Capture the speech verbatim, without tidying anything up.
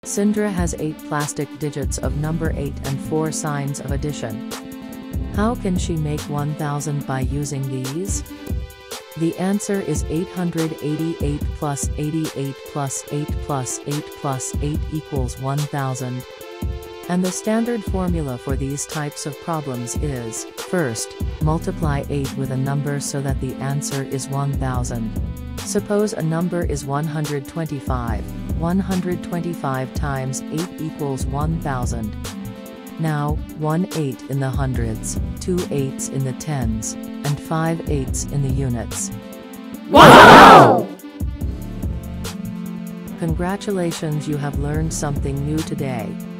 Sindra has eight plastic digits of number eight and four signs of addition. How can she make one thousand by using these? The answer is eight hundred eighty-eight plus eighty-eight plus eight plus eight plus eight equals one thousand. And the standard formula for these types of problems is, first, multiply eight with a number so that the answer is one thousand. Suppose a number is one hundred twenty-five. one hundred twenty-five times eight equals one thousand. Now, one eight in the hundreds, two eights in the tens, and five eights in the units. Wow! Congratulations, you have learned something new today.